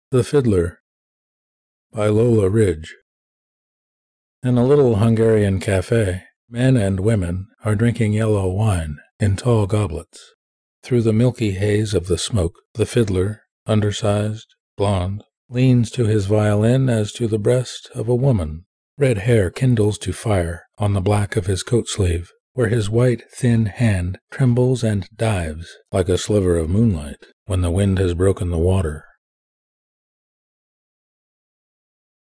The Fiddler by Lola Ridge. In a little Hungarian cafe, men and women are drinking yellow wine in tall goblets. Through the milky haze of the smoke, the fiddler, undersized, blond, leans to his violin as to the breast of a woman. Red hair kindles to fire on the black of his coat sleeve, where his white, thin hand trembles and dives like a sliver of moonlight when the wind has broken the water.